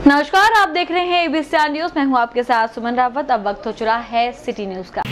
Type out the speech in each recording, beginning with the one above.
नमस्कार, आप देख रहे हैं एबीसी न्यूज। मैं हूं आपके साथ सुमन रावत। अब वक्त हो चुका है सिटी न्यूज का।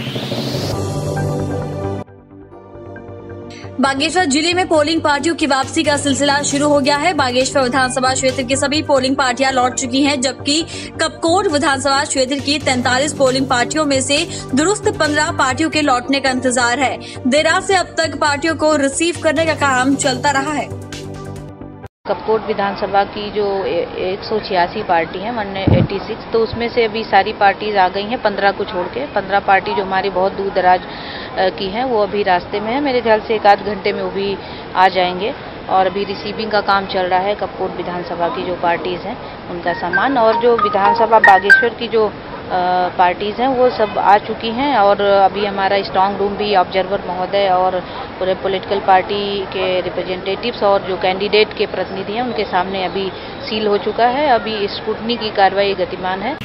बागेश्वर जिले में पोलिंग पार्टियों की वापसी का सिलसिला शुरू हो गया है। बागेश्वर विधानसभा क्षेत्र की सभी पोलिंग पार्टियां लौट चुकी हैं, जबकि कपकोट विधानसभा क्षेत्र की 43 पोलिंग पार्टियों में से दुरुस्त 15 पार्टियों के लौटने का इंतजार है। देर रात से अब तक पार्टियों को रिसीव करने का काम चलता रहा है। कपकोट विधानसभा की जो 186 पार्टी है 186, तो उसमें से अभी सारी पार्टीज आ गई हैं 15 को छोड़ के। 15 पार्टी जो हमारी बहुत दूर दराज की हैं वो अभी रास्ते में है। मेरे ख्याल से 1 आध घंटे में वो भी आ जाएंगे और अभी रिसीविंग का काम चल रहा है। कपकोट विधानसभा की जो पार्टीज हैं उनका सामान, और जो विधानसभा बागेश्वर की जो पार्टीज हैं वो सब आ चुकी हैं। और अभी हमारा स्ट्रांग रूम भी ऑब्जर्वर महोदय और पूरे पॉलिटिकल पार्टी के रिप्रेजेंटेटिव्स और जो कैंडिडेट के प्रतिनिधि हैं उनके सामने अभी सील हो चुका है। अभी स्क्रूटनी की कार्रवाई गतिमान है।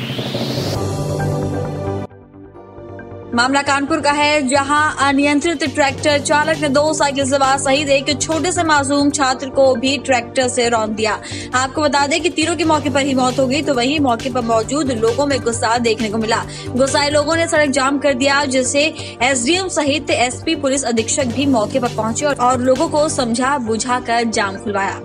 मामला कानपुर का है, जहां अनियंत्रित ट्रैक्टर चालक ने 2 साइकिल सवार सहित एक छोटे से मासूम छात्र को भी ट्रैक्टर से रौंद दिया। आपको बता दें कि तीनों की मौके पर ही मौत हो गई, तो वहीं मौके पर मौजूद लोगों में गुस्सा देखने को मिला। गुस्साए लोगों ने सड़क जाम कर दिया, जिससे एसडीएम सहित एसपी पुलिस अधीक्षक भी मौके पर पहुंचे और लोगों को समझा बुझाकर जाम खुलवाया।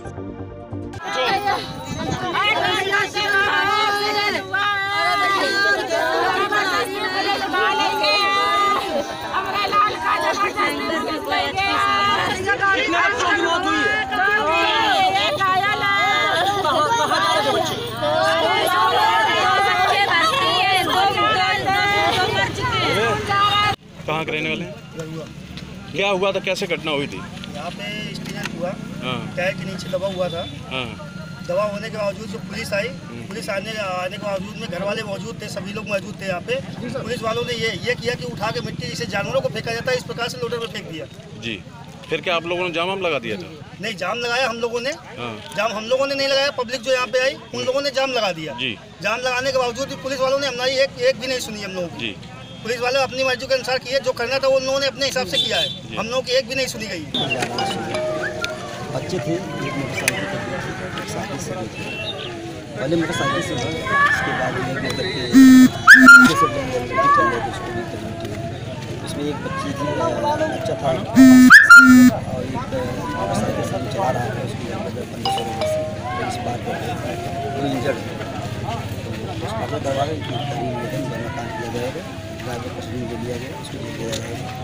कहाँ के रहने वाले हैं? क्या हुआ था, कैसे घटना हुई थी? यहाँ पे एक्सीडेंट हुआ, टायर के नीचे दबा हुआ था। दबा होने के बावजूद जो पुलिस आई, पुलिस आने के बावजूद में घर वाले मौजूद थे, सभी लोग मौजूद थे यहाँ पे। पुलिस वालों ने ये किया कि उठा के मिट्टी जिसे जानवरों को फेंका जाता है इस प्रकार से लोडर में फेंक दिया। जी, फिर क्या आप लोगों ने जाम लगा दिया था? नहीं, जाम लगाया हम लोगों ने। जाम हम लोगों ने नहीं लगाया, पब्लिक जो यहाँ पे आई उन लोगों ने जाम लगा दिया। जाम लगाने के बावजूद भी पुलिस वालों ने हमारी एक भी नहीं सुनी हम लोगों की। पुलिस वाले अपनी मर्जी के अनुसार किए, जो करना था वो उन लोगों ने अपने हिसाब से किया है। हम लोगों की एक भी नहीं सुनी गई। बच्चे थे, एक मोटरसाइकिल पर मोटरसाइकिल से पहले मोटरसाइकिल से हुआ, उसके बाद उसमें एक बच्ची थी, बच्चा था और एक मोटरसाइकिल से चला रहा है, उसकी 1500 रुपये से इस बात पर वो इंजर्ड है। उसका दरवाजा काम किया जाएगा, ड्राइवर को कस्टडी में लिया गया, उसको ले लिया जाएगा।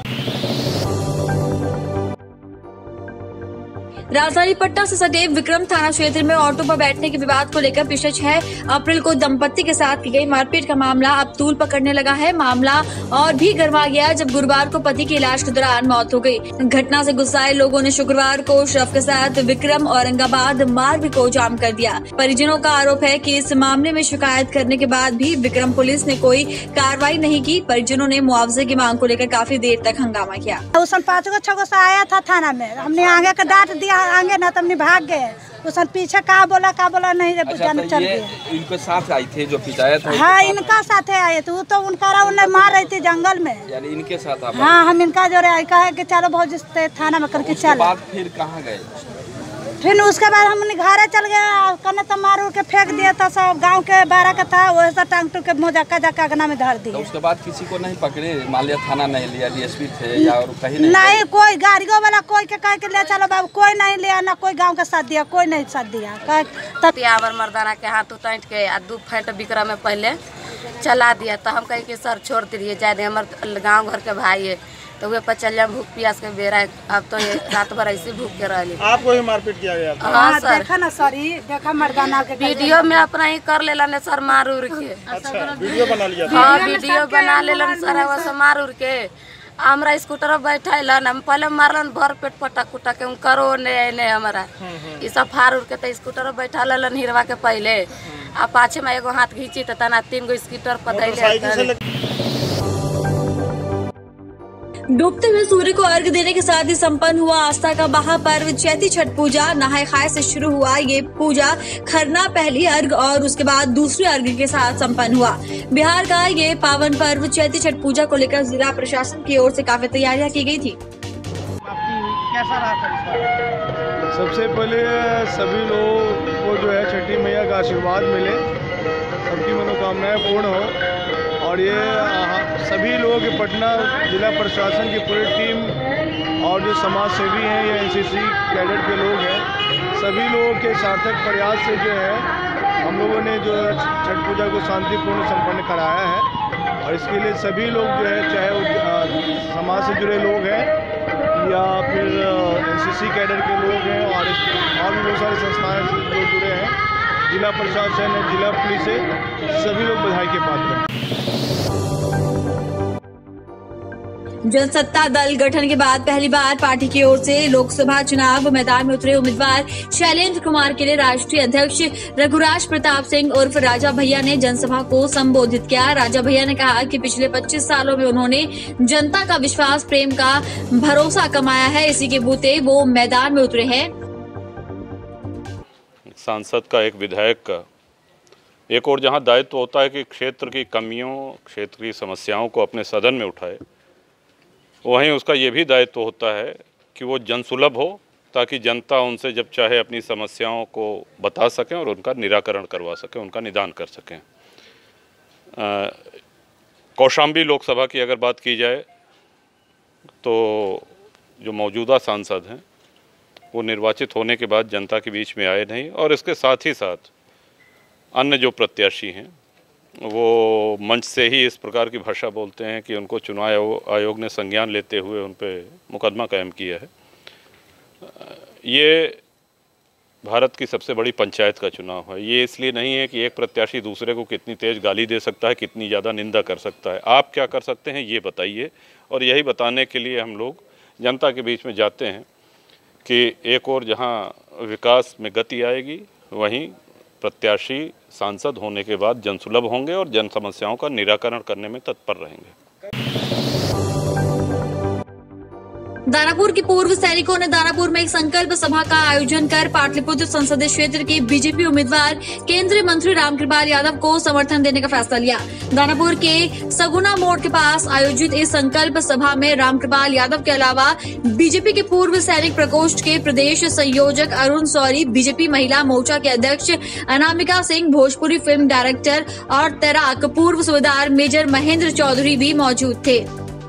राजधानी पटना से सटे विक्रम थाना क्षेत्र में ऑटो पर बैठने के विवाद को लेकर पिछले 6 अप्रैल को दंपत्ति के साथ की गई मारपीट का मामला अब तूल पकड़ने लगा है। मामला और भी गरमा गया जब गुरुवार को पति के इलाज के दौरान मौत हो गई। घटना से गुस्साए लोगों ने शुक्रवार को शव के साथ विक्रम औरंगाबाद मार्ग को जाम कर दिया। परिजनों का आरोप है कि इस मामले में शिकायत करने के बाद भी विक्रम पुलिस ने कोई कार्रवाई नहीं की। परिजनों ने मुआवजे की मांग को लेकर काफी देर तक हंगामा किया। 5-6 से आया था थाना में, हमने आगे का डांट दिया, आगे ना तो हमने भाग गए। उसन पीछे का बोला नहीं रे। अच्छा, तो ये इनके साथ आई थे जो पिटाया था? हाँ, इनका साथ आए थे। वो तो उनका उन्हें मार रही थी जंगल में, यानी इनके साथ आप? हाँ, हम इनका जो रहे कहा कि चलो भौजी थाना में करके चल। बाद फिर कहाँ गए? फिर उसके बाद हम घरे चल गए, कने तो मार उड़ के फेंक दिया था। सब गांव के 12 का था, वही सब टांग टूक के मोजा जका गना में धर दिया। तो उसके बाद किसी को नहीं पकड़े? मान लिया थाना नहीं लिया, डीएसपी थे या और कहीं नहीं कोई गाड़ियों वाला कोई के कह के ले चलो बाबू, कोई नहीं लिया, ना कोई गांव का साथ दिया, कोई नहीं साथ दिया। तब मर्दाना के हाथ उतैंट के 2 फेंट बिक्रम में पहले चला दिया। तो हम कहीं कि सर छोड़ दिए जाए, हमारे गाँव घर के भाई है, तो वे पर चल भूख प्यास के बेरा है। अब तो ये रात भर ऐसे भूख के रह ली। आपको ही मारपीट किया गया था? हाँ सर, देखा ना सर, देखा मर्दाना के वीडियो में अपना ही कर लेला ने सर, मार उड़ के। अच्छा, वीडियो बना लिया? हाँ, वीडियो बना लेला सर, वो मार उड़ के हमरा स्कूटर बैठा हम पहले मारलन भर पेट पटक उटक के करो ने हमारा ये सब फाड़ उड़ के तो स्कूटर बैठा लेलन हिरवा के पहले, आ पाछे में एगो हाथ घींची तो तना 3 गो स्कूटर पधैले। डूबते हुए सूर्य को अर्घ देने के साथ ही संपन्न हुआ आस्था का महापर्व चैती छठ पूजा। नहाय खाए से शुरू हुआ ये पूजा खरना पहली अर्घ और उसके बाद दूसरी अर्घ के साथ संपन्न हुआ। बिहार का ये पावन पर्व चैती छठ पूजा को लेकर जिला प्रशासन की ओर से काफी तैयारियां की गई थी। कैसा रहा? सबसे पहले सभी लोगों को जो है छठी मैया का आशीर्वाद मिले, सबकी मनोकामनाएं पूर्ण हो। और ये सभी लोग पटना जिला प्रशासन की पूरी टीम और जो समाज सेवी हैं या एनसीसी कैडेट के लोग हैं, सभी लोगों के सार्थक प्रयास से जो है हम लोगों ने जो छठ पूजा को शांतिपूर्ण संपन्न कराया है। और इसके लिए सभी लोग जो है, चाहे वो समाज से जुड़े लोग हैं या फिर एनसीसी कैडर के लोग हैं और भी बहुत सारी संस्थाएं से जो जुड़े हैं, जिला प्रशासन है, जिला पुलिस है, सभी लोग बधाई के पात्र हैं। जनसत्ता दल गठन के बाद पहली बार पार्टी की ओर से लोकसभा चुनाव मैदान में उतरे उम्मीदवार शैलेंद्र कुमार के लिए राष्ट्रीय अध्यक्ष रघुराज प्रताप सिंह उर्फ राजा भैया ने जनसभा को संबोधित किया। राजा भैया ने कहा कि पिछले 25 सालों में उन्होंने जनता का विश्वास, प्रेम का भरोसा कमाया है, इसी के बूते वो मैदान में उतरे हैं। सांसद का, एक विधायक का एक और जहां दायित्व होता है कि क्षेत्र की कमियों, क्षेत्र की समस्याओं को अपने सदन में उठाए, वहीं उसका ये भी दायित्व होता है कि वो जनसुलभ हो, ताकि जनता उनसे जब चाहे अपनी समस्याओं को बता सकें और उनका निराकरण करवा सकें, उनका निदान कर सकें। कौशाम्बी लोकसभा की अगर बात की जाए तो जो मौजूदा सांसद हैं वो निर्वाचित होने के बाद जनता के बीच में आए नहीं, और इसके साथ ही साथ अन्य जो प्रत्याशी हैं वो मंच से ही इस प्रकार की भाषा बोलते हैं कि उनको चुनाव आयोग ने संज्ञान लेते हुए उन पर मुकदमा कायम किया है। ये भारत की सबसे बड़ी पंचायत का चुनाव है। ये इसलिए नहीं है कि एक प्रत्याशी दूसरे को कितनी तेज़ गाली दे सकता है, कितनी ज़्यादा निंदा कर सकता है। आप क्या कर सकते हैं ये बताइए, और यही बताने के लिए हम लोग जनता के बीच में जाते हैं कि एक और जहां विकास में गति आएगी, वहीं प्रत्याशी सांसद होने के बाद जनसुलभ होंगे और जन समस्याओं का निराकरण करने में तत्पर रहेंगे। दानापुर के पूर्व सैनिकों ने दानापुर में एक संकल्प सभा का आयोजन कर पाटलिपुत्र संसदीय क्षेत्र के बीजेपी उम्मीदवार केंद्रीय मंत्री रामकृपाल यादव को समर्थन देने का फैसला लिया। दानापुर के सगुना मोड़ के पास आयोजित इस संकल्प सभा में रामकृपाल यादव के अलावा बीजेपी के पूर्व सैनिक प्रकोष्ठ के प्रदेश संयोजक अरुण सौरी, बीजेपी महिला मोर्चा के अध्यक्ष अनामिका सिंह, भोजपुरी फिल्म डायरेक्टर और तैराक पूर्व सूबेदार मेजर महेंद्र चौधरी भी मौजूद थे।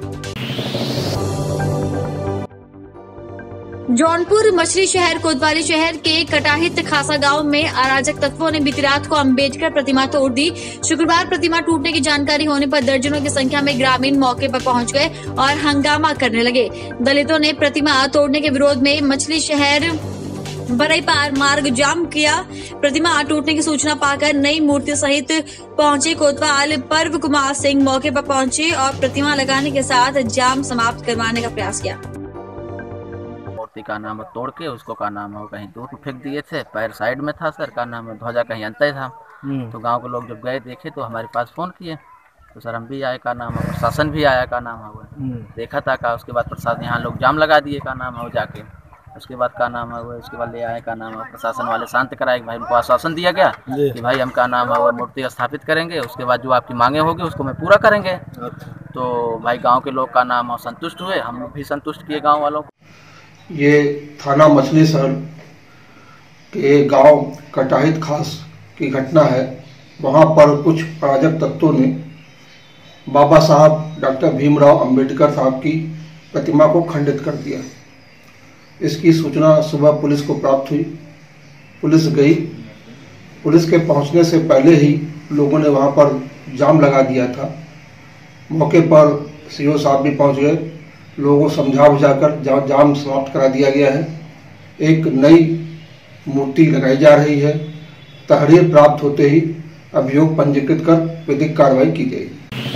जौनपुर मछली शहर कोतवाली शहर के कटाहित खासा गांव में अराजक तत्वों ने बीती रात को अंबेडकर प्रतिमा तोड़ दी। शुक्रवार प्रतिमा टूटने की जानकारी होने पर दर्जनों की संख्या में ग्रामीण मौके पर पहुंच गए और हंगामा करने लगे। दलितों ने प्रतिमा तोड़ने के विरोध में मछली शहर बरईपार मार्ग जाम किया। प्रतिमा टूटने की सूचना पाकर नई मूर्ति सहित पहुंचे कोतवाल पर्व कुमार सिंह मौके पर पहुंचे और प्रतिमा लगाने के साथ जाम समाप्त करवाने का प्रयास किया। मूर्ति का नाम तोड़ के उसको का नाम है कहीं दूर फेंक दिए थे, पैर साइड में था सर, का नाम है ध्वजा कहीं अंतर था। तो गांव के लोग जब गए देखे तो हमारे पास फोन किए, तो सर हम भी आए, का नाम है प्रशासन भी आया, का नाम है वो देखा था का। उसके बाद प्रशासन यहाँ लोग जाम लगा दिए, का नाम है वो जाके। उसके बाद का नाम है वो उसके बाद ले आए, का नाम है प्रशासन वाले शांत कराए। भाई उनको आश्वासन दिया गया कि भाई हम का नाम है वो मूर्ति स्थापित करेंगे, उसके बाद जो आपकी मांगे होगी उसको मैं पूरा करेंगे। तो भाई गाँव के लोग का नाम है संतुष्ट हुए, हम भी संतुष्ट किए गाँव वालों को। ये थाना मछली शहर के गांव कटाहित खास की घटना है। वहां पर कुछ अराजक तत्वों ने बाबा साहब डॉक्टर भीमराव अंबेडकर साहब की प्रतिमा को खंडित कर दिया। इसकी सूचना सुबह पुलिस को प्राप्त हुई, पुलिस गई। पुलिस के पहुंचने से पहले ही लोगों ने वहां पर जाम लगा दिया था। मौके पर सीओ साहब भी पहुंच गए, लोगों को समझा बुझाकर जाम समाप्त करा दिया गया है। एक नई मूर्ति लगाई जा रही है। तहरीर प्राप्त होते ही अभियोग पंजीकृत कर विधिक कार्रवाई की जाएगी।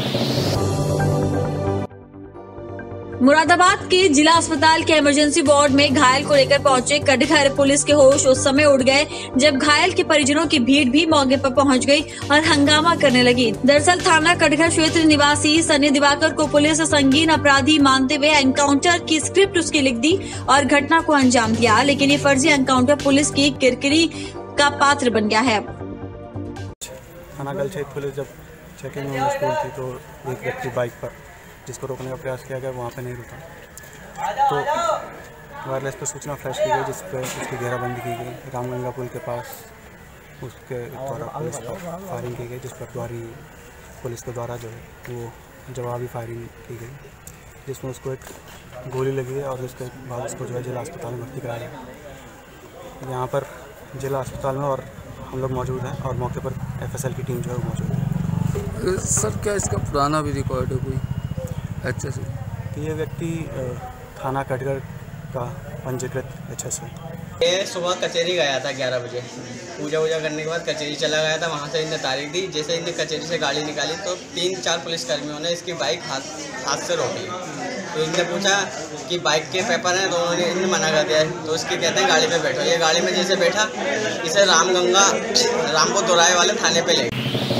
मुरादाबाद के जिला अस्पताल के इमरजेंसी वार्ड में घायल को लेकर पहुंचे कटघर पुलिस के होश उस समय उड़ गए जब घायल के परिजनों की भीड़ भी मौके पर पहुंच गई और हंगामा करने लगी। दरअसल थाना कटघर क्षेत्र निवासी सनी दिवाकर को पुलिस संगीन अपराधी मानते हुए एनकाउंटर की स्क्रिप्ट उसकी लिख दी और घटना को अंजाम दिया, लेकिन ये फर्जी एनकाउंटर पुलिस की किरकिरी का पात्र बन गया है। थाना गलछेत पुलिस जब चेकिंग में मशगूल थी तो एक व्यक्ति बाइक पर जिसको रोकने का प्रयास किया गया वहाँ पे नहीं रुका, तो वायरलेस पर सूचना फ्लैश की गई, जिस पर उसकी घेराबंदी की गई। रामगंगा पुल के पास उसके द्वारा पुलिस पर फायरिंग की गई, जिस पर पुलिस के द्वारा जो है वो जवाबी फायरिंग की गई, जिसमें उसको एक गोली लगी है और उसके बाद उसको जो है जिला अस्पताल में भर्ती कराया गया। यहाँ पर जिला अस्पताल में और हम लोग मौजूद हैं और मौके पर FSL की टीम जो है वो मौजूद है। सर क्या इसका पुराना भी रिकॉर्ड है कोई HS? तो ये व्यक्ति थाना कटगढ़ का पंजीकृत HS है। ये सुबह कचहरी गया था 11 बजे, पूजा वूजा करने के बाद कचहरी चला गया था। वहाँ से इनने तारीख दी, जैसे इनने कचहरी से गाड़ी निकाली तो 3-4 पुलिसकर्मियों ने इसकी बाइक हाथ से रोक ली। तो इनने पूछा कि बाइक के पेपर हैं, तो उन्होंने इन्हें मना कर दिया। तो इसके कहते हैं गाड़ी पे बैठो। ये गाड़ी में जैसे बैठा, इसे रामपुर दोराहे वाले थाने पे ले।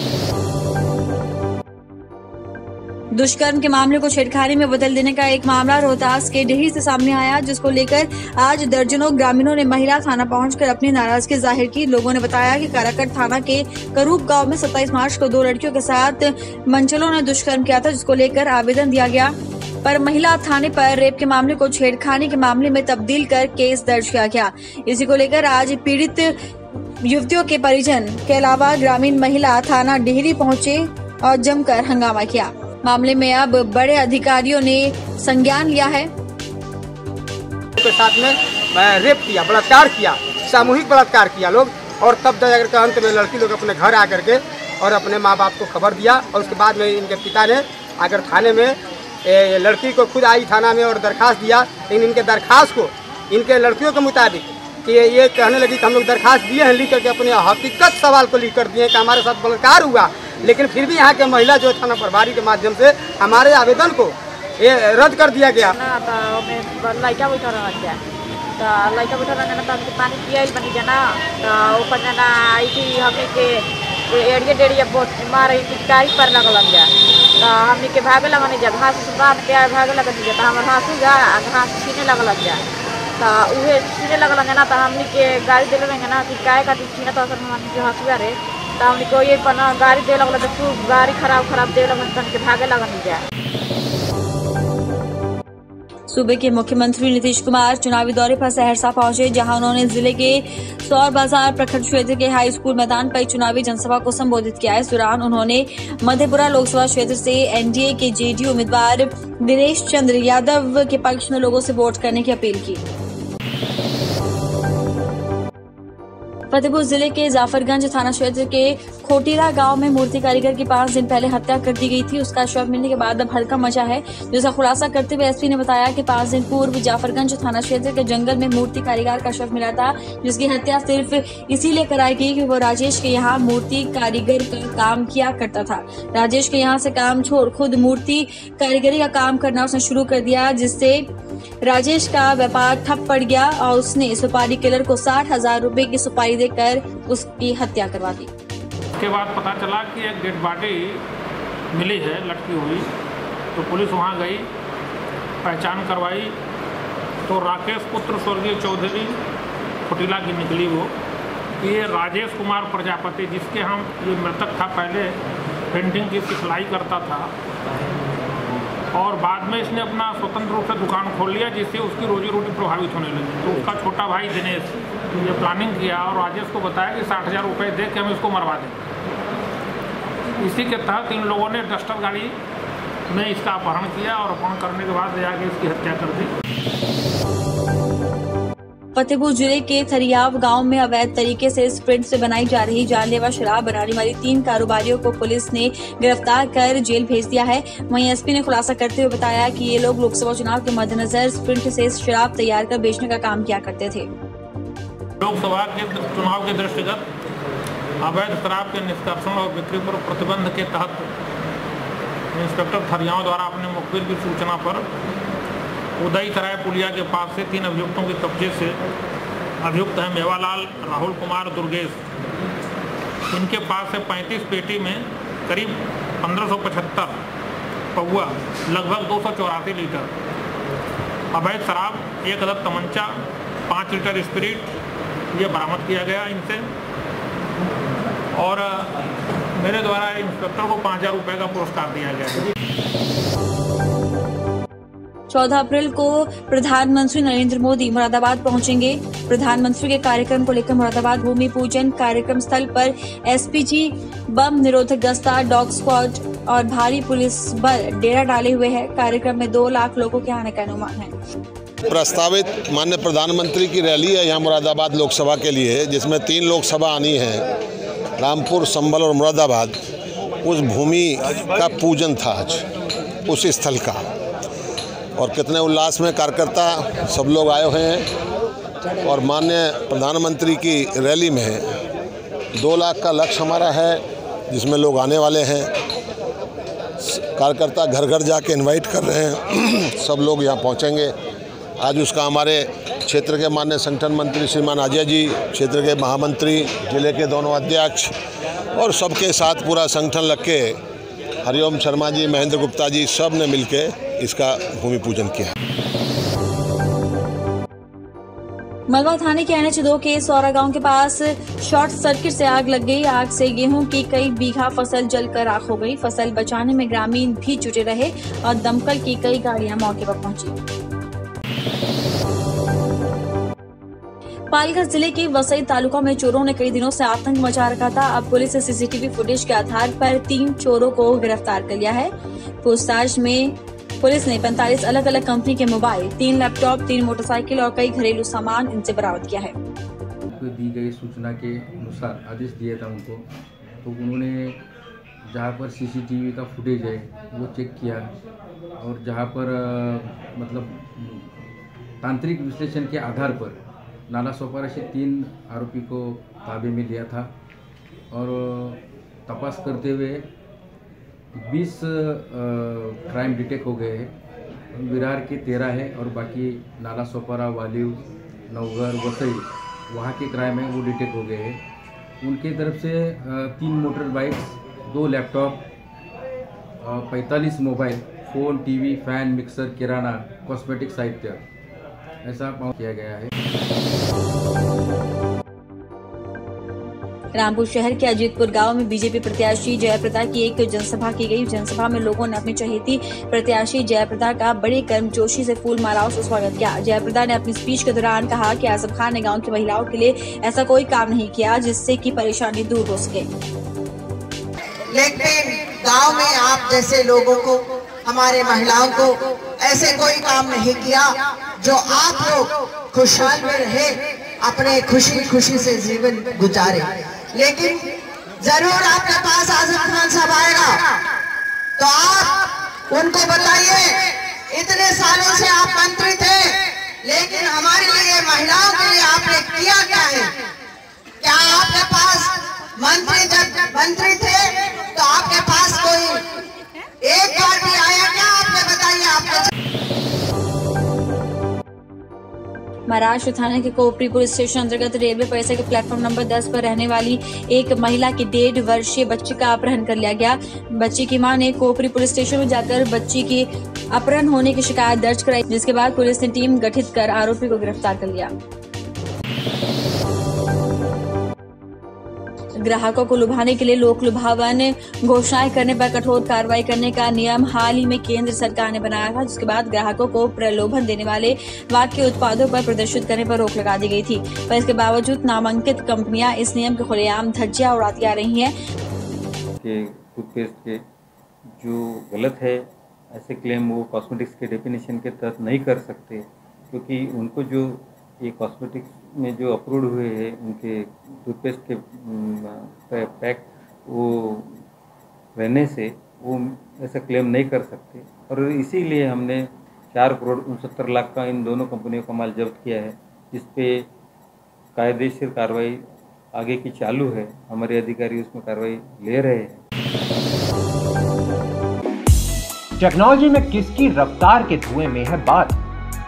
दुष्कर्म के मामले को छेड़खानी में बदल देने का एक मामला रोहतास के डेहरी से सामने आया, जिसको लेकर आज दर्जनों ग्रामीणों ने महिला थाना पहुंचकर अपनी नाराजगी जाहिर की। लोगों ने बताया कि काराकट थाना के करूब गांव में 27 मार्च को 2 लड़कियों के साथ मंचलों ने दुष्कर्म किया था, जिसको लेकर आवेदन दिया गया, पर महिला थाने पर रेप के मामले को छेड़खानी के मामले में तब्दील कर केस दर्ज किया गया। इसी को लेकर आज पीड़ित युवतियों के परिजन के अलावा ग्रामीण महिला थाना डेहरी पहुंचे और जमकर हंगामा किया। मामले में अब बड़े अधिकारियों ने संज्ञान लिया है। के साथ में रेप किया, बलात्कार किया, सामूहिक बलात्कार किया लोग, और तब जाकर के अंत में लड़की लोग अपने घर आकर के और अपने माँ बाप को खबर दिया। और उसके बाद में इनके पिता ने आकर थाने में लड़की को खुद आई थाना में और दरखास्त दिया। लेकिन इनके दरखास्त को इनके लड़कियों के मुताबिक कि ये कहने लगी कि हम लोग दरखास्त दिए हैं, लिख करके अपने हकीकत सवाल को लिख कर दिए कि हमारे साथ बलात्कार हुआ। लेकिन फिर भी यहाँ के महिला जो थाना प्रभारी के माध्यम से हमारे आवेदन को ये रद्द कर दिया गया। लड़का बैठा रहना तो पानी पिया बनी जाना, तो ऊपर जाना आई थी हमें के एड़िए बहुत मारे पिचकारी पर लगल जा, तो हमने के भागे लगनी जा, घास बांध के भागे लगनी जा, तो हमारे हाँसू जा घास छीने लगल जा, तो उहे छीने लगल जाना, तो हमने के गाड़ी दे लेंगे ना कि काय का छीना, तो हमने के हंसुआ रे, तो हमने को ये पना गाड़ी दे लगल, तो खूब गाड़ी खराब दे लगन के भागे लगनी जा। सूबे के मुख्यमंत्री नीतीश कुमार चुनावी दौरे पर सहरसा पहुंचे, जहां उन्होंने जिले के सौर बाजार प्रखंड क्षेत्र के हाई स्कूल मैदान पर चुनावी जनसभा को संबोधित किया। इस दौरान उन्होंने मधेपुरा लोकसभा क्षेत्र से एनडीए के जेडीयू उम्मीदवार दिनेश चंद्र यादव के पक्ष में लोगों से वोट करने की अपील की। फतेहपुर जिले के जाफरगंज थाना क्षेत्र के खोटीरा गांव में मूर्ति कारीगर की 5 दिन पहले हत्या कर दी गई थी। उसका शव मिलने के बाद अब हड़कंप मचा है, जिसका खुलासा करते हुए एसपी ने बताया कि 5 दिन पूर्व जाफरगंज थाना क्षेत्र के जंगल में मूर्ति कारीगर का शव मिला था, जिसकी हत्या सिर्फ इसीलिए कराई गई कि वो राजेश के यहाँ मूर्ति कारीगर का काम किया करता था। राजेश के यहाँ से काम छोड़ खुद मूर्ति कारीगरी का काम करना उसने शुरू कर दिया, जिससे राजेश का व्यापार ठप पड़ गया और उसने सुपारी किलर को 60,000 रुपए की सुपारी देकर उसकी हत्या करवा दी। उसके बाद पता चला कि एक डेड बॉडी मिली है लटकी हुई, तो पुलिस वहां गई, पहचान करवाई, तो राकेश पुत्र स्वर्गीय चौधरी खोटीला की निकली वो। ये राजेश कुमार प्रजापति, जिसके हम ये मृतक था, पहले पेंटिंग की सिखलाई करता था और बाद में इसने अपना स्वतंत्र रूप से दुकान खोल लिया, जिससे उसकी रोजी रोटी प्रभावित होने लगी। तो उसका छोटा भाई दिनेश ये प्लानिंग किया और राजेश को बताया कि 60,000 रुपये दे के हम इसको मरवा दें। इसी के तहत इन लोगों ने डस्टर गाड़ी में इसका अपहरण किया और अपहरण करने के बाद ले आके इसकी हत्या कर दी। फतेहपुर जिले के थरियाव गांव में अवैध तरीके से स्प्रिंट से बनाई जा रही जानलेवा शराब बनाने वाली 3 कारोबारियों को पुलिस ने गिरफ्तार कर जेल भेज दिया है। वहीं एसपी ने खुलासा करते हुए बताया कि ये लोग लोकसभा चुनाव के मद्देनजर स्प्रिंट से शराब तैयार कर बेचने का काम किया करते थे। लोकसभा के चुनाव के दृष्टिगत अवैध शराब के निष्कर्षण और बिक्री पर प्रतिबंध के तहत इंस्पेक्टर थरियाव द्वारा अपने मुखबिर की सूचना पर उदय सराय पुलिया के पास से 3 अभियुक्तों के कब्जे से अभियुक्त हैं मेवालाल, राहुल कुमार, दुर्गेश। इनके पास से 35 पेटी में करीब 1575 पौवा लगभग 284 लीटर अवैध शराब, 1 अदद तमंचा, 5 लीटर स्पिरिट ये बरामद किया गया इनसे। और मेरे द्वारा इंस्पेक्टर को 5,000 रुपये का पुरस्कार दिया गया है। 14 अप्रैल को प्रधानमंत्री नरेंद्र मोदी मुरादाबाद पहुंचेंगे। प्रधानमंत्री के कार्यक्रम को लेकर मुरादाबाद भूमि पूजन कार्यक्रम स्थल पर एसपीजी, बम निरोधक दस्ता, डॉग स्क्वाड और भारी पुलिस बल डेरा डाले हुए है। कार्यक्रम में 2 लाख लोगों के आने का अनुमान है। प्रस्तावित माननीय प्रधानमंत्री की रैली है यहाँ मुरादाबाद लोकसभा के लिए, जिसमें 3 लोकसभा आनी है, रामपुर, संभल और मुरादाबाद। उस भूमि का पूजन था आज उस स्थल का, और कितने उल्लास में कार्यकर्ता सब लोग आए हुए हैं। और माननीय प्रधानमंत्री की रैली में 2 लाख का लक्ष्य हमारा है, जिसमें लोग आने वाले हैं। कार्यकर्ता घर घर जाके इनवाइट कर रहे हैं, सब लोग यहाँ पहुँचेंगे। आज उसका हमारे क्षेत्र के माननीय संगठन मंत्री श्रीमान अजय जी, क्षेत्र के महामंत्री, जिले के दोनों अध्यक्ष और सबके साथ पूरा संगठन लग के, हरिओम शर्मा जी, महेंद्र गुप्ता जी, सब ने मिलके इसका भूमि पूजन किया। मलवा थाने के NH-2 के सौरा गांव के पास शॉर्ट सर्किट से आग लग गई। आग से गेहूं की कई बीघा फसल जलकर राख हो गई। फसल बचाने में ग्रामीण भी जुटे रहे और दमकल की कई गाड़ियां मौके पर पहुंची। पालघर जिले के वसई तालुका में चोरों ने कई दिनों से आतंक मचा रखा था। अब पुलिस ने सीसीटीवी फुटेज के आधार पर 3 चोरों को गिरफ्तार कर लिया है। पूछताछ में पुलिस ने 45 अलग अलग कंपनी के मोबाइल, 3 लैपटॉप, 3 मोटरसाइकिल और कई घरेलू सामान इनसे बरामद किया है। उनको दी गई सूचना के अनुसार आदेश दिया था उनको, तो उन्होंने जहाँ पर सीसीटीवी का फुटेज है वो चेक किया, और जहाँ पर मतलब तांत्रिक विश्लेषण के आधार पर नालासोपारा से 3 आरोपी को ताबे में लिया था, और तपास करते हुए 20 क्राइम डिटेक्ट हो गए हैं। विरार के 13 है और बाकी नालासोपारा, वालिव, नवघर, वसई वहाँ के क्राइम है वो डिटेक्ट हो गए हैं। उनके तरफ से 3 motor bikes, 2 laptop, 45 mobile, phone, TV, fan, mixer, किराना, कॉस्मेटिक साहित्य ऐसा किया गया है। रामपुर शहर के अजीतपुर गांव में बीजेपी प्रत्याशी जयप्रदा की एक जनसभा की गई। जनसभा में लोगों ने अपनी चहेती प्रत्याशी जयप्रदा का बड़े गर्मजोशी से फूल मालाओं से स्वागत किया। जयप्रदा ने अपनी स्पीच के दौरान कहा कि आजम खान ने गांव की महिलाओं के लिए ऐसा कोई काम नहीं किया जिससे कि परेशानी दूर हो सके। लेकिन गांव में आप जैसे लोगों को, हमारे महिलाओं को ऐसे कोई काम नहीं किया जो आप लोग खुशहाल में रहे, अपने खुशी खुशी से जीवन गुजारे। लेकिन जरूर आपके पास आजम खान साहब आएगा तो आप उनको बताइए, इतने सालों से आप मंत्री थे, लेकिन हमारे लिए, महिलाओं के लिए आपने किया क्या है? क्या आपके पास मंत्री, जब मंत्री थे तो आपके पास कोई एक बार भी आया क्या? आपने बताइए। आपको महाराष्ट्र थाने के कोपरी पुलिस स्टेशन अंतर्गत रेलवे परिसर के प्लेटफॉर्म नंबर 10 पर रहने वाली एक महिला की 1.5 वर्षीय बच्ची का अपहरण कर लिया गया। बच्ची की मां ने कोपरी पुलिस स्टेशन में जाकर बच्ची की अपहरण होने की शिकायत दर्ज कराई, जिसके बाद पुलिस ने टीम गठित कर आरोपी को गिरफ्तार कर लिया। ग्राहकों को लुभाने के लिए लोक लुभावन घोषणाएं करने पर कठोर कार्रवाई करने का नियम हाल ही में केंद्र सरकार ने बनाया था, जिसके बाद ग्राहकों को प्रलोभन देने वाले वाक्य उत्पादों पर प्रदर्शित करने पर रोक लगा दी गई थी। पर इसके बावजूद नामांकित कंपनियां इस नियम के खुलेआम धज्जियां उड़ाती आ रही हैं। टूथपेस्ट के जो गलत है, ऐसे क्लेम वो कॉस्मेटिक्स के डेफिनेशन के तहत नहीं कर सकते, क्योंकि उनको जो ये कॉस्मेटिक्स में जो अप्रूव्ड हुए हैं उनके टूथपेस्ट के पैक वो रहने से वो ऐसा क्लेम नहीं कर सकते, और इसीलिए हमने 4,69,00,000 का इन दोनों कंपनियों का माल जब्त किया है, जिस पे कायदेशीर कार्रवाई आगे की चालू है। हमारे अधिकारी उसमें कार्रवाई ले रहे हैं। टेक्नोलॉजी में किसकी रफ्तार के धुएं में है बात।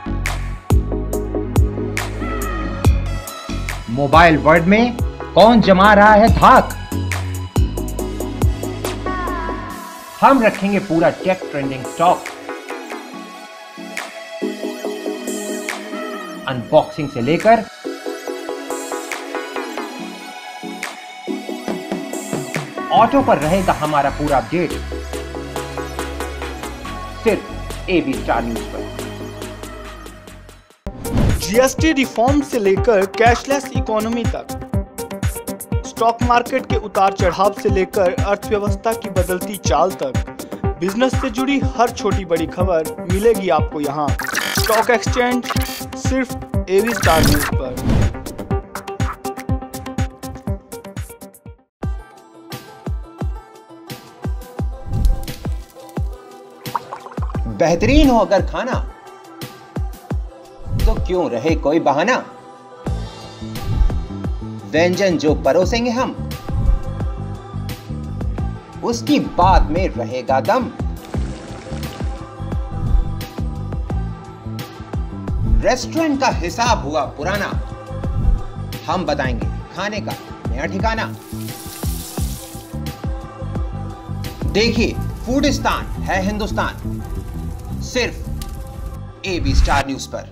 मोबाइल वर्ल्ड में कौन जमा रहा है धाक। हम रखेंगे पूरा टेक ट्रेंडिंग स्टॉक। अनबॉक्सिंग से लेकर ऑटो पर रहेगा हमारा पूरा अपडेट, सिर्फ AB स्टार न्यूज पर। जीएसटी रिफॉर्म से लेकर कैशलेस इकोनॉमी तक, स्टॉक मार्केट के उतार चढ़ाव से लेकर अर्थव्यवस्था की बदलती चाल तक, बिजनेस से जुड़ी हर छोटी बड़ी खबर मिलेगी आपको यहाँ। स्टॉक एक्सचेंज सिर्फ एबी स्टार न्यूज पर। बेहतरीन हो अगर खाना तो क्यों रहे कोई बहाना, व्यंजन जो परोसेंगे हम उसकी बात में रहेगा दम। रेस्टोरेंट का हिसाब हुआ पुराना, हम बताएंगे खाने का नया ठिकाना। देखिए फूडिस्तान है हिंदुस्तान, सिर्फ एबी स्टार न्यूज पर।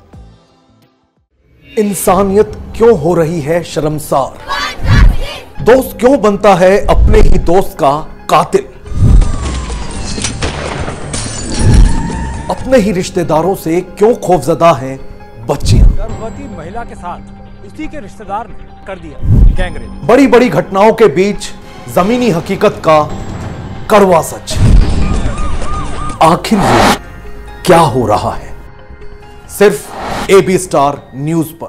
इंसानियत क्यों हो रही है शर्मसार, दोस्त क्यों बनता है अपने ही दोस्त का कातिल, अपने ही रिश्तेदारों से क्यों खौफजदा है बच्चियां। गर्भवती महिला के साथ उसी के रिश्तेदार ने कर दिया गैंगरेप। बड़ी बड़ी घटनाओं के बीच जमीनी हकीकत का कड़वा सच, आखिर ये क्या हो रहा है, सिर्फ एबी स्टार न्यूज पर।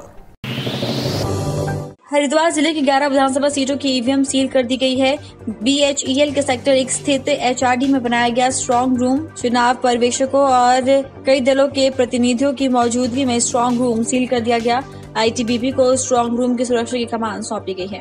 हरिद्वार जिले की 11 विधानसभा सीटों की ईवीएम सील कर दी गई है। BHEL के सेक्टर 1 स्थित HRD में बनाया गया स्ट्रांग रूम, चुनाव पर्यवेक्षकों और कई दलों के प्रतिनिधियों की मौजूदगी में स्ट्रांग रूम सील कर दिया गया। ITBP को स्ट्रांग रूम की सुरक्षा की कमान सौंप दी गई है।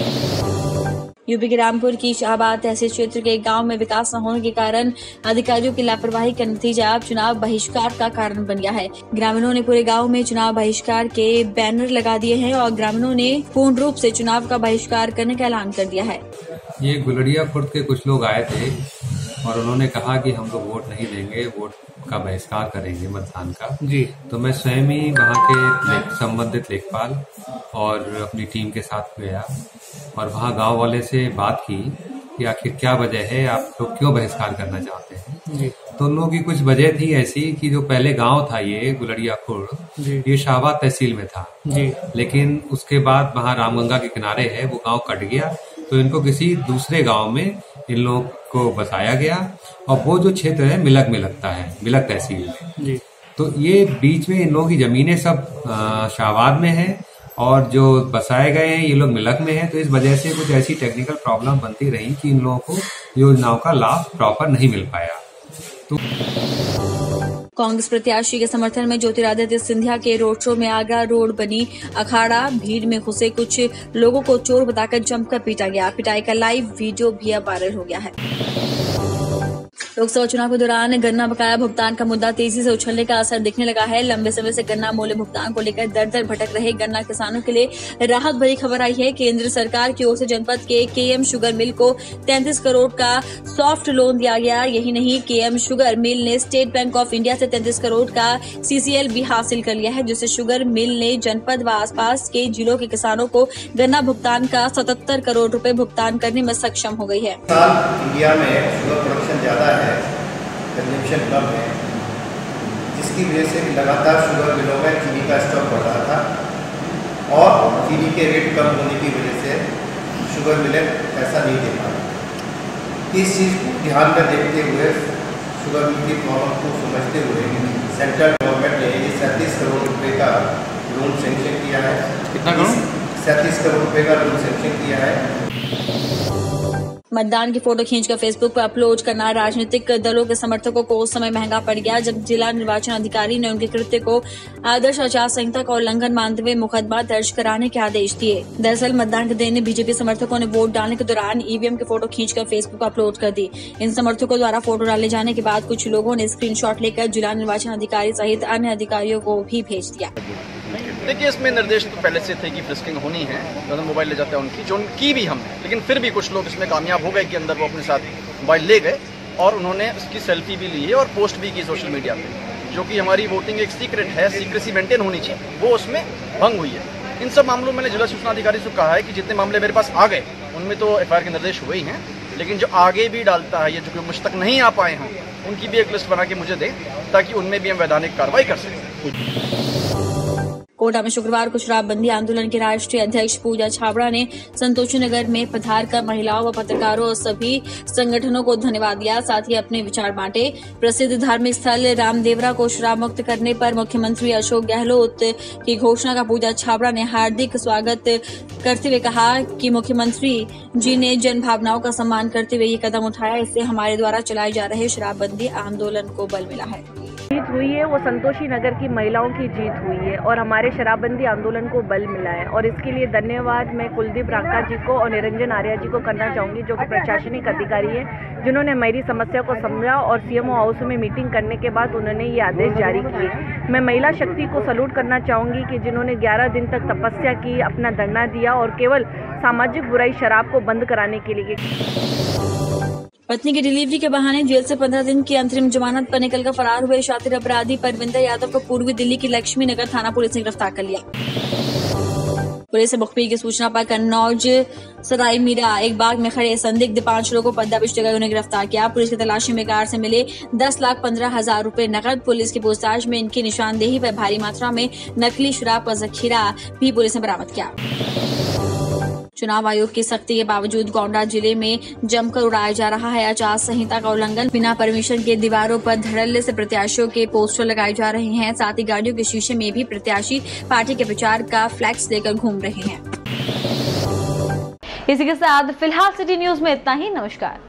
यूपी के रामपुर की शाहबाद तहसील क्षेत्र के गांव में विकास न होने के कारण अधिकारियों की लापरवाही का नतीजा अब चुनाव बहिष्कार का कारण बन गया है। ग्रामीणों ने पूरे गांव में चुनाव बहिष्कार के बैनर लगा दिए हैं और ग्रामीणों ने पूर्ण रूप से चुनाव का बहिष्कार करने का ऐलान कर दिया है। ये गुलड़िया खुर्द के कुछ लोग आए थे और उन्होंने कहा कि हम लोग वोट नहीं देंगे, वोट का बहिष्कार करेंगे मतदान का जी। तो मैं स्वयं ही वहाँ के संबंधित लेखपाल और अपनी टीम के साथ गया और वहाँ गांव वाले से बात की कि आखिर क्या वजह है, आप लोग क्यों बहिष्कार करना चाहते हैं जी। तो उन लोगों की कुछ वजह थी ऐसी कि जो पहले गांव था ये गुलड़िया खुर्द, ये शाहबाद तहसील में था जी। लेकिन उसके बाद वहाँ रामगंगा के किनारे है, वो गाँव कट गया तो इनको किसी दूसरे गाँव में इन लोगों को बसाया गया और वो जो क्षेत्र है मिलक में लगता है, मिलक तहसील में जी। तो ये बीच में इन लोगों की जमीनें सब शाहबाद में है और जो बसाए गए हैं ये लोग मिलक में हैं। तो इस वजह से कुछ ऐसी टेक्निकल प्रॉब्लम बनती रही कि इन लोगों को योजनाओं का लाभ प्रॉपर नहीं मिल पाया। तो कांग्रेस प्रत्याशी के समर्थन में ज्योतिरादित्य सिंधिया के रोड शो में आगरा रोड बनी अखाड़ा, भीड़ में घुसे कुछ लोगों को चोर बताकर जमकर पीटा गया। पिटाई का लाइव वीडियो भी अब वायरल हो गया है। लोकसभा चुनाव के दौरान गन्ना बकाया भुगतान का मुद्दा तेजी से उछलने का असर दिखने लगा है। लंबे समय से गन्ना मूल्य भुगतान को लेकर दर दर भटक रहे गन्ना किसानों के लिए राहत भरी खबर आई है। केंद्र सरकार की ओर से जनपद के KM शुगर मिल को 33 करोड़ का सॉफ्ट लोन दिया गया। यही नहीं, KM शुगर मिल ने स्टेट बैंक ऑफ इंडिया से 33 करोड़ का CCL भी हासिल कर लिया है, जिससे शुगर मिल ने जनपद व आसपास के जिलों के किसानों को गन्ना भुगतान का 77 करोड़ रुपए भुगतान करने में सक्षम हो गई है। इंडिया में शुगर प्रोडक्शन ज्यादा है, कंजम्पशन कम है, जिसकी वजह से लगातार शुगर मिलों में चीनी का स्टॉक बढ़ रहा था और चीनी के रेट कम होने की वजह से शुगर मिलें पैसा नहीं दे पा रही। इस चीज़ को ध्यान में देखते हुए, शुगर मिल की प्रॉब्लम को समझते हुए सेंट्रल गवर्नमेंट ने ये 37 करोड़ रुपए का लोन सेंक्शन किया है। कितना करोड़? 37 करोड़ रुपए का लोन सेंक्शन किया है। मतदान की फोटो खींचकर फेसबुक पर अपलोड करना राजनीतिक दलों के समर्थकों को उस समय महंगा पड़ गया जब जिला निर्वाचन अधिकारी ने उनके कृत्य को आदर्श आचार संहिता का उल्लंघन मानते हुए मुकदमा दर्ज कराने के आदेश दिए। दरअसल मतदान के दिन बीजेपी समर्थकों ने वोट डालने के दौरान ईवीएम की फोटो खींचकर फेसबुक पर अपलोड कर दी। इन समर्थकों द्वारा फोटो डाले जाने के बाद कुछ लोगों ने स्क्रीनशॉट लेकर जिला निर्वाचन अधिकारी सहित अन्य अधिकारियों को भी भेज दिया। देखिए, इसमें निर्देश तो पहले से थे कि फ्रिस्किंग होनी है, जो मोबाइल ले जाते हैं उनकी, जो उनकी भी हमने, लेकिन फिर भी कुछ लोग इसमें कामयाब हो गए कि अंदर वो अपने साथ मोबाइल ले गए और उन्होंने उसकी सेल्फी भी ली है और पोस्ट भी की सोशल मीडिया पे, जो कि हमारी वोटिंग एक सीक्रेट है, सीक्रेसी मेंटेन होनी चाहिए, वो उसमें भंग हुई है। इन सब मामलों में मैंने जिला सूचना अधिकारी से कहा है कि जितने मामले मेरे पास आ गए उनमें तो FIR के निर्देश हुए ही हैं, लेकिन जो आगे भी डालता है या जो मुझ तक नहीं आ पाए हों उनकी भी एक लिस्ट बना के मुझे दें ताकि उनमें भी हम वैधानिक कार्रवाई कर सकें। कोटा में शुक्रवार को शराबबंदी आंदोलन के राष्ट्रीय अध्यक्ष पूजा छाबड़ा ने संतोषी नगर में पधार कर महिलाओं व पत्रकारों और सभी संगठनों को धन्यवाद दिया। साथ ही अपने विचार बांटे। प्रसिद्ध धार्मिक स्थल रामदेवरा को शराब मुक्त करने पर मुख्यमंत्री अशोक गहलोत की घोषणा का पूजा छाबड़ा ने हार्दिक स्वागत करते हुए कहा कि मुख्यमंत्री जी ने जन भावनाओं का सम्मान करते हुए ये कदम उठाया। इससे हमारे द्वारा चलाए जा रहे शराबबंदी आंदोलन को बल मिला है। जीत हुई है वो संतोषी नगर की महिलाओं की जीत हुई है और हमारे शराबबंदी आंदोलन को बल मिला है और इसके लिए धन्यवाद मैं कुलदीप रांका जी को और निरंजन आर्या जी को करना चाहूँगी, जो कि प्रशासनिक अधिकारी है, जिन्होंने मेरी समस्या को समझा और सीएमओ हाउस में मीटिंग करने के बाद उन्होंने ये आदेश जारी किए। मैं महिला शक्ति को सैल्यूट करना चाहूँगी कि जिन्होंने 11 दिन तक तपस्या की, अपना धरना दिया और केवल सामाजिक बुराई शराब को बंद कराने के लिए। पत्नी की डिलीवरी के बहाने जेल से 15 दिन की अंतरिम जमानत पर निकलकर फरार हुए शातिर अपराधी परविंदर यादव को पूर्वी दिल्ली की लक्ष्मी नगर थाना पुलिस ने गिरफ्तार कर लिया। पुलिस ने मुखबिर की सूचना पर कन्नौज सराय मीरा एक बाग में खड़े संदिग्ध 5 लोगों को पद्दा बिछते उन्हें गिरफ्तार किया। पुलिस की तलाशी में कार से मिले 10,15,000 रूपए नकद। पुलिस की पूछताछ में इनकी निशानदेही पर भारी मात्रा में नकली शराब का जखीरा भी पुलिस ने बरामद किया। चुनाव आयोग की सख्ती के बावजूद गोंडा जिले में जमकर उड़ाया जा रहा है आचार संहिता का उल्लंघन। बिना परमिशन के दीवारों पर धड़ल्ले से प्रत्याशियों के पोस्टर लगाए जा रहे हैं। साथ ही गाड़ियों के शीशे में भी प्रत्याशी पार्टी के प्रचार का फ्लैक्स लेकर घूम रहे हैं। इसी के साथ फिलहाल सिटी न्यूज में इतना ही। नमस्कार।